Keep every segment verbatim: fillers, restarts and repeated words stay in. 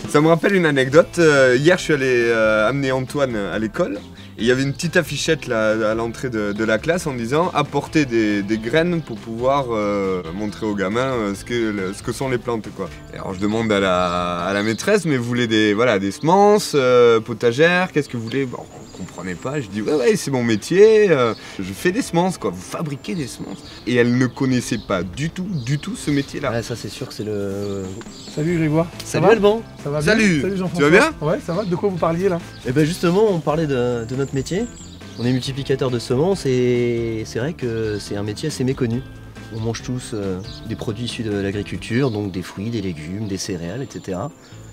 Ça me rappelle une anecdote. Euh, hier, je suis allé euh, amener Antoine à l'école. Et il y avait une petite affichette là, à l'entrée de, de la classe en disant apporter des, des graines pour pouvoir euh, montrer aux gamins euh, ce, que, le, ce que sont les plantes, quoi. Et alors je demande à la, à la maîtresse, mais vous voulez des, voilà, des semences euh, potagères, qu'est-ce que vous voulez? Bon, on ne comprenait pas, je dis ouais, ouais, c'est mon métier, euh, je fais des semences, quoi. Vous fabriquez des semences. Et elle ne connaissait pas du tout, du tout ce métier-là. Ah, ça c'est sûr que c'est le... Salut Grégoire. Salut Alban. Ça va bien? Salut. Salut Jean-François. Tu vas bien? Ouais, ça va. De quoi vous parliez là? Et ben justement, on parlait de, de notre métier. On est multiplicateur de semences et c'est vrai que c'est un métier assez méconnu. On mange tous euh, des produits issus de l'agriculture, donc des fruits, des légumes, des céréales, et cetera.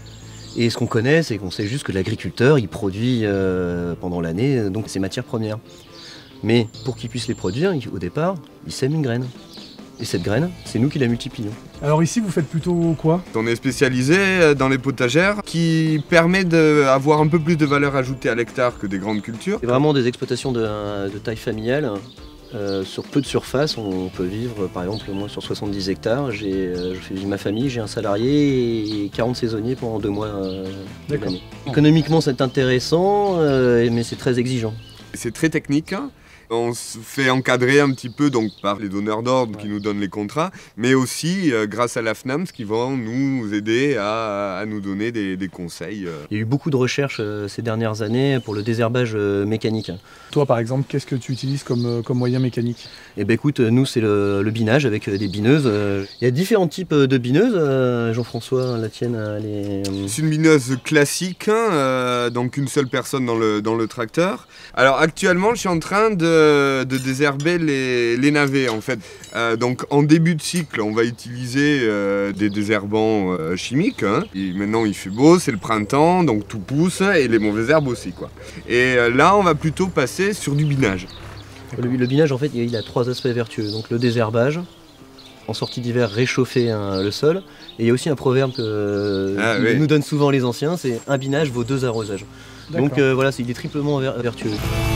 Et ce qu'on connaît, c'est qu'on sait juste que l'agriculteur, il produit euh, pendant l'année donc ses matières premières. Mais pour qu'il puisse les produire, il, au départ, il sème une graine. Et cette graine, c'est nous qui la multiplions. Alors ici, vous faites plutôt quoi? On est spécialisé dans les potagères qui permet d'avoir un peu plus de valeur ajoutée à l'hectare que des grandes cultures. C'est vraiment des exploitations de, de taille familiale. Euh, sur peu de surface, on peut vivre par exemple moi sur soixante-dix hectares. Euh, je fais vivre ma famille, j'ai un salarié et quarante saisonniers pendant deux mois euh, de l'année. Économiquement, c'est intéressant, euh, mais c'est très exigeant. C'est très technique. On se fait encadrer un petit peu donc, par les donneurs d'ordre qui nous donnent les contrats, mais aussi euh, grâce à la FNAMS qui vont nous aider à, à nous donner des, des conseils. Il y a eu beaucoup de recherches euh, ces dernières années pour le désherbage euh, mécanique. Toi par exemple, qu'est-ce que tu utilises comme, euh, comme moyen mécanique? Eh ben écoute, nous c'est le, le binage avec des bineuses. Il y a différents types de bineuses. Euh, Jean-François, la tienne, elle est... C'est une bineuse classique, hein, euh, donc une seule personne dans le, dans le tracteur. Alors actuellement, je suis en train de de désherber les, les navets en fait. Euh, donc en début de cycle, on va utiliser euh, des désherbants euh, chimiques. Hein. Et maintenant il fait beau, c'est le printemps, donc tout pousse et les mauvaises herbes aussi, quoi. Et euh, là, on va plutôt passer sur du binage. Le, le binage, en fait, il a trois aspects vertueux. Donc le désherbage, en sortie d'hiver, réchauffer hein, le sol. Et il y a aussi un proverbe que ah, oui. nous donnent souvent les anciens, c'est un binage vaut deux arrosages. Donc euh, voilà, il est triplement ver vertueux.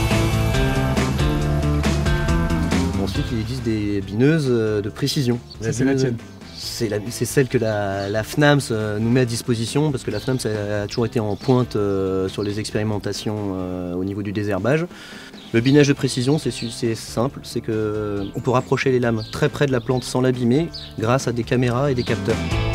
Ensuite, il existe des bineuses de précision. Ça, c'est la tienne. C'est celle que la, la FNAMS nous met à disposition, parce que la FNAMS a, a toujours été en pointe euh, sur les expérimentations euh, au niveau du désherbage. Le binage de précision, c'est simple, c'est qu'on peut rapprocher les lames très près de la plante sans l'abîmer grâce à des caméras et des capteurs.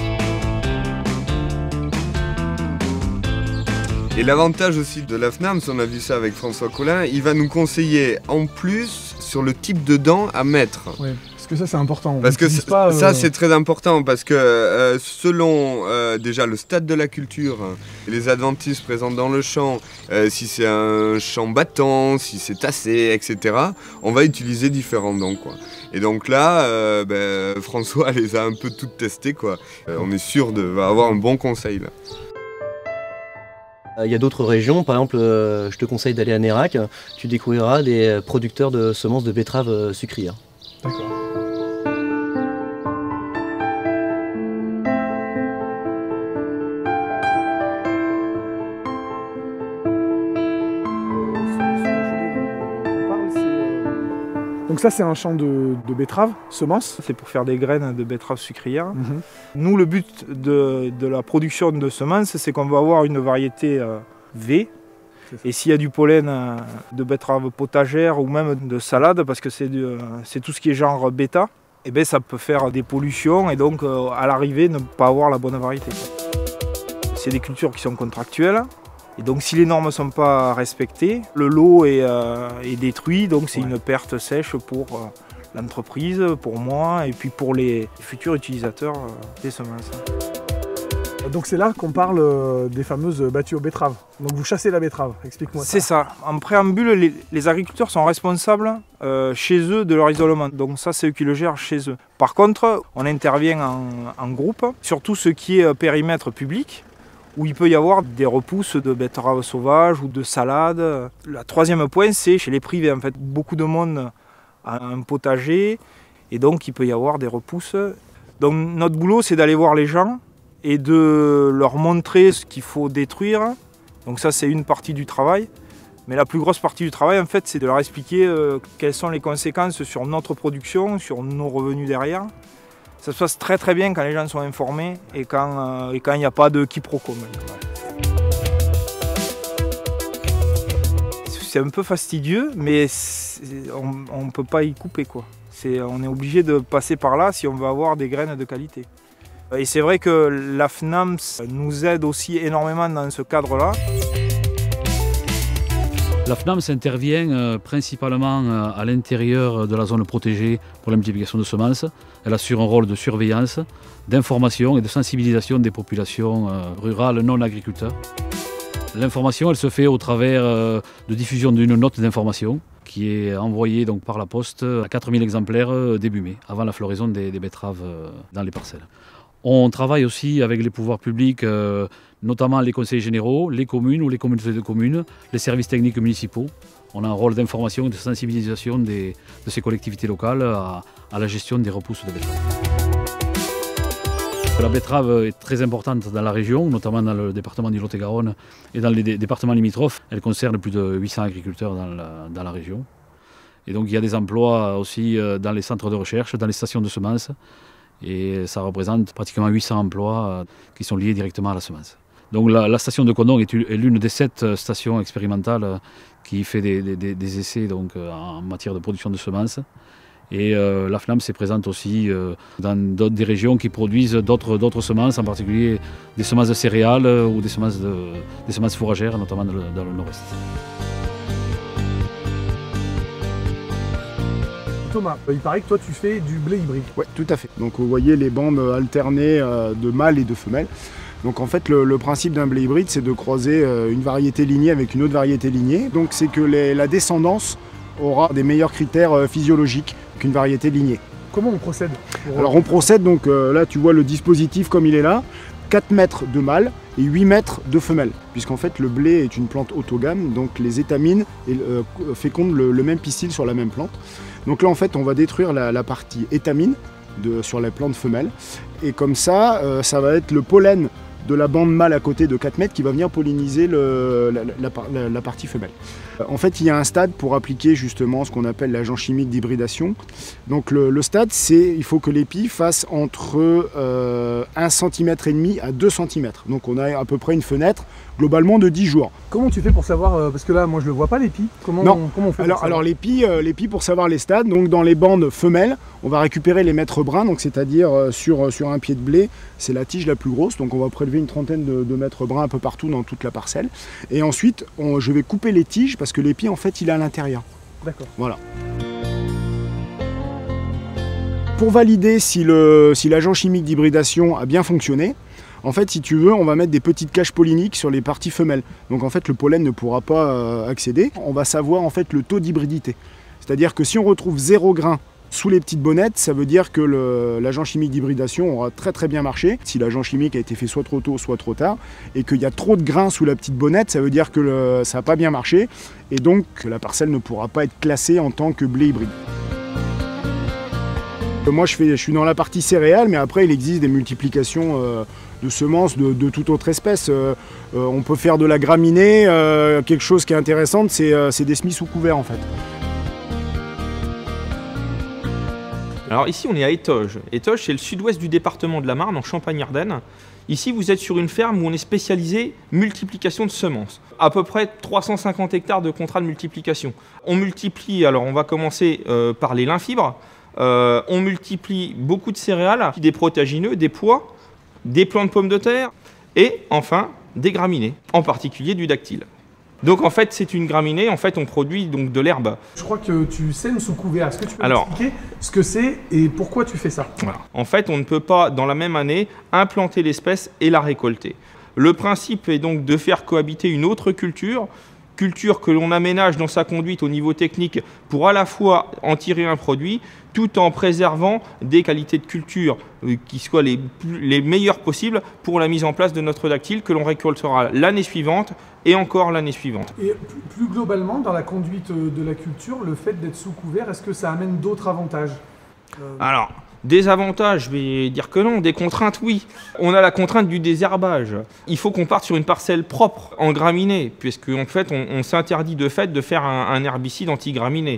Et l'avantage aussi de la FNAMS, on a vu ça avec François Collin, il va nous conseiller en plus sur le type de dents à mettre. Oui, parce que ça c'est important. Parce que pas, ça euh... c'est très important parce que euh, selon euh, déjà le stade de la culture, les adventices présents dans le champ, euh, si c'est un champ battant, si c'est tassé, et cetera, on va utiliser différents dents, quoi. Et donc là, euh, ben, François les a un peu toutes testées, quoi. Euh, on est sûr d'avoir un bon conseil là. Il y a d'autres régions, par exemple, euh, je te conseille d'aller à Nérac, tu découvriras des producteurs de semences de betteraves sucrières. D'accord. Donc ça c'est un champ de, de betteraves, semences. C'est pour faire des graines de betteraves sucrières. Mm-hmm. Nous, le but de, de la production de semences, c'est qu'on va avoir une variété euh, V. Et s'il y a du pollen euh, de betteraves potagères ou même de salade, parce que c'est euh, tout ce qui est genre bêta, et ben ça peut faire des pollutions et donc euh, à l'arrivée ne pas avoir la bonne variété. C'est des cultures qui sont contractuelles. Et donc si les normes ne sont pas respectées, le lot est, euh, est détruit, donc c'est ouais. une perte sèche pour euh, l'entreprise, pour moi et puis pour les futurs utilisateurs euh, des semences. Donc c'est là qu'on parle euh, des fameuses battues aux betteraves. Donc vous chassez la betterave, explique-moi ça. C'est ça. En préambule, les, les agriculteurs sont responsables euh, chez eux de leur isolement. Donc ça, c'est eux qui le gèrent chez eux. Par contre, on intervient en, en groupe, surtout ce qui est périmètre public, où il peut y avoir des repousses de betteraves sauvages ou de salades. Le troisième point, c'est chez les privés. En fait, beaucoup de monde a un potager et donc il peut y avoir des repousses. Donc notre boulot, c'est d'aller voir les gens et de leur montrer ce qu'il faut détruire. Donc ça, c'est une partie du travail. Mais la plus grosse partie du travail, en fait, c'est de leur expliquer euh, quelles sont les conséquences sur notre production, sur nos revenus derrière. Ça se passe très très bien quand les gens sont informés et quand euh, et quand il n'y a pas de quiproquo. C'est un peu fastidieux, mais on ne peut pas y couper, quoi. C'est, on est obligé de passer par là si on veut avoir des graines de qualité. Et c'est vrai que la FNAMS nous aide aussi énormément dans ce cadre-là. La FNAMS intervient euh, principalement euh, à l'intérieur de la zone protégée pour la multiplication de semences. Elle assure un rôle de surveillance, d'information et de sensibilisation des populations euh, rurales non agriculteurs. L'information, elle se fait au travers euh, de diffusion d'une note d'information qui est envoyée donc, par la poste à quatre mille exemplaires euh, début mai, avant la floraison des, des betteraves euh, dans les parcelles. On travaille aussi avec les pouvoirs publics, euh, notamment les conseils généraux, les communes ou les communautés de communes, les services techniques municipaux. On a un rôle d'information et de sensibilisation des, de ces collectivités locales à, à la gestion des repousses de betteraves. La betterave est très importante dans la région, notamment dans le département du Lot-et-Garonne et dans les dé départements limitrophes. Elle concerne plus de huit cents agriculteurs dans la, dans la région. Et donc il y a des emplois aussi dans les centres de recherche, dans les stations de semences. Et ça représente pratiquement huit cents emplois qui sont liés directement à la semence. Donc la, la station de Condon est l'une des sept stations expérimentales qui fait des, des, des essais donc, en matière de production de semences. Et euh, la FNAMS est présente aussi euh, dans des régions qui produisent d'autres semences, en particulier des semences de céréales ou des semences, de, des semences fourragères, notamment dans le, dans le nord-est. Thomas, il paraît que toi tu fais du blé hybride. Oui, tout à fait. Donc vous voyez les bandes alternées de mâles et de femelles. Donc en fait le, le principe d'un blé hybride, c'est de croiser une variété lignée avec une autre variété lignée. Donc c'est que les, la descendance aura des meilleurs critères physiologiques qu'une variété lignée. Comment on procède pour... Alors on procède, donc euh, là tu vois le dispositif comme il est là, quatre mètres de mâle et huit mètres de femelle, puisqu'en fait le blé est une plante autogame, donc les étamines euh, fécondent le, le même pistil sur la même plante. Donc là en fait on va détruire la, la partie étamine de, sur la plante femelle, et comme ça, euh, ça va être le pollen de la bande mâle à côté de quatre mètres qui va venir polliniser le, la, la, la, la partie femelle. En fait, il y a un stade pour appliquer justement ce qu'on appelle l'agent chimique d'hybridation. Donc le, le stade, c'est il faut que l'épi fasse entre euh, un centimètre et demi à deux centimètres. Donc on a à peu près une fenêtre globalement de dix jours. Comment tu fais pour savoir, euh, parce que là moi je le vois pas l'épi, comment, non. On, comment on fait Alors, alors l'épi, euh, l'épi pour savoir les stades, donc dans les bandes femelles, on va récupérer les mètres bruns, donc c'est-à-dire euh, sur, sur un pied de blé, c'est la tige la plus grosse, donc on va prélever une trentaine de, de mètres bruns un peu partout dans toute la parcelle. Et ensuite, on, je vais couper les tiges parce que l'épi en fait il est à l'intérieur. D'accord. Voilà. Pour valider si le, si l'agent chimique d'hybridation a bien fonctionné, en fait, si tu veux, on va mettre des petites caches polliniques sur les parties femelles. Donc en fait, le pollen ne pourra pas euh, accéder. On va savoir en fait le taux d'hybridité. C'est-à-dire que si on retrouve zéro grain sous les petites bonnettes, ça veut dire que l'agent chimique d'hybridation aura très très bien marché. Si l'agent chimique a été fait soit trop tôt, soit trop tard, et qu'il y a trop de grains sous la petite bonnette, ça veut dire que le, ça n'a pas bien marché, et donc la parcelle ne pourra pas être classée en tant que blé hybride. Moi je, fais, je suis dans la partie céréales, mais après il existe des multiplications euh, de semences de, de toute autre espèce. Euh, euh, on peut faire de la graminée, euh, quelque chose qui est intéressant, c'est euh, des semis sous couvert en fait. Alors ici on est à Étoges. Étoges c'est le sud-ouest du département de la Marne, en Champagne-Ardenne. Ici vous êtes sur une ferme où on est spécialisé multiplication de semences. À peu près trois cent cinquante hectares de contrats de multiplication. On multiplie, alors on va commencer euh, par les lin fibres. Euh, on multiplie beaucoup de céréales, des protéagineux, des pois, des plants de pommes de terre et enfin des graminées, en particulier du dactyle. Donc en fait c'est une graminée, en fait on produit donc de l'herbe. Je crois que tu sèmes sous couvert, est-ce que tu peux Alors, m'expliquer ce que c'est et pourquoi tu fais ça? Voilà. En fait on ne peut pas dans la même année implanter l'espèce et la récolter. Le principe est donc de faire cohabiter une autre culture, culture que l'on aménage dans sa conduite au niveau technique pour à la fois en tirer un produit tout en préservant des qualités de culture euh, qui soient les, les meilleures possibles pour la mise en place de notre dactyle que l'on récoltera l'année suivante et encore l'année suivante. Et plus globalement, dans la conduite de la culture, le fait d'être sous couvert, est-ce que ça amène d'autres avantages? euh... Alors, des avantages, je vais dire que non. Des contraintes, oui. On a la contrainte du désherbage. Il faut qu'on parte sur une parcelle propre en graminée, puisque en fait, on, on s'interdit de fait de faire un, un herbicide anti-graminé.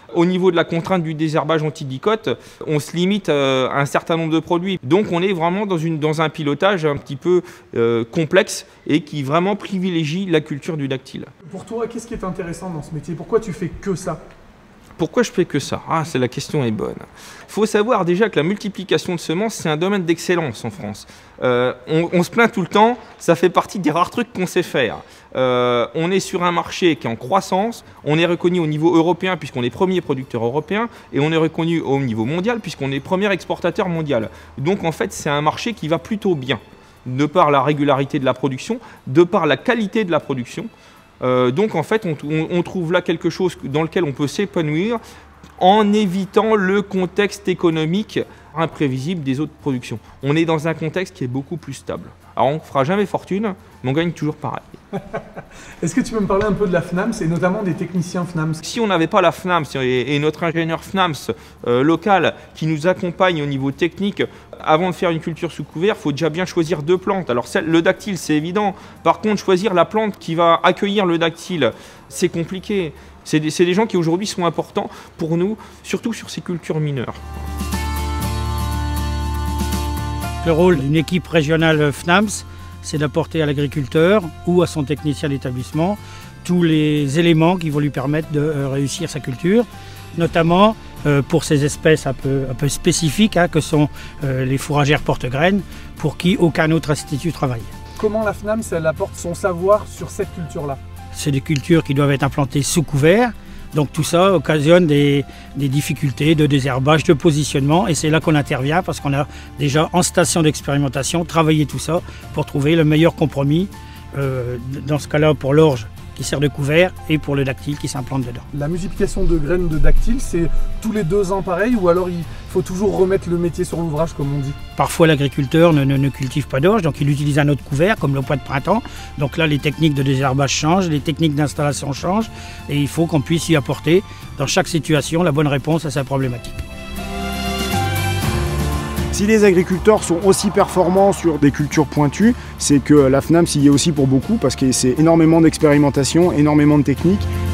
Au niveau de la contrainte du désherbage anti-dicote, on se limite à un certain nombre de produits. Donc on est vraiment dans, une, dans un pilotage un petit peu euh, complexe et qui vraiment privilégie la culture du dactyle. Pour toi, qu'est-ce qui est intéressant dans ce métier? Pourquoi tu fais que ça? Pourquoi je fais que ça? Ah, c'est la question est bonne. Il faut savoir déjà que la multiplication de semences, c'est un domaine d'excellence en France. Euh, on, on se plaint tout le temps, ça fait partie des rares trucs qu'on sait faire. Euh, on est sur un marché qui est en croissance, on est reconnu au niveau européen puisqu'on est premier producteur européen et on est reconnu au niveau mondial puisqu'on est premier exportateur mondial. Donc en fait, c'est un marché qui va plutôt bien, de par la régularité de la production, de par la qualité de la production. Euh, donc en fait, on, on, on trouve là quelque chose dans lequel on peut s'épanouir en évitant le contexte économique imprévisible des autres productions. On est dans un contexte qui est beaucoup plus stable. Alors on ne fera jamais fortune, mais on gagne toujours pareil. Est-ce que tu peux me parler un peu de la FNAMS et notamment des techniciens FNAMS? Si on n'avait pas la FNAMS et, et notre ingénieur FNAMS euh, local qui nous accompagne au niveau technique, avant de faire une culture sous couvert, il faut déjà bien choisir deux plantes. Alors celle, le dactyle, c'est évident. Par contre, choisir la plante qui va accueillir le dactyle, c'est compliqué. C'est des, c'est des gens qui aujourd'hui sont importants pour nous, surtout sur ces cultures mineures. Le rôle d'une équipe régionale FNAMS, c'est d'apporter à l'agriculteur ou à son technicien d'établissement tous les éléments qui vont lui permettre de réussir sa culture, notamment euh, pour ces espèces un peu, un peu spécifiques hein, que sont euh, les fourragères porte-graines, pour qui aucun autre institut travaille. Comment la FNAMS elle apporte son savoir sur cette culture-là? C'est des cultures qui doivent être implantées sous couvert. Donc tout ça occasionne des, des difficultés de désherbage, de positionnement et c'est là qu'on intervient parce qu'on a déjà en station d'expérimentation travaillé tout ça pour trouver le meilleur compromis, euh, dans ce cas-là pour l'orge qui sert de couvert et pour le dactyle qui s'implante dedans. La multiplication de graines de dactyle, c'est tous les deux ans pareil ou alors il faut toujours remettre le métier sur l'ouvrage comme on dit? Parfois l'agriculteur ne, ne, ne cultive pas d'orge, donc il utilise un autre couvert comme le pois de printemps. Donc là les techniques de désherbage changent, les techniques d'installation changent et il faut qu'on puisse y apporter dans chaque situation la bonne réponse à sa problématique. Si les agriculteurs sont aussi performants sur des cultures pointues, c'est que la FNAMS y est aussi pour beaucoup parce que c'est énormément d'expérimentation, énormément de techniques.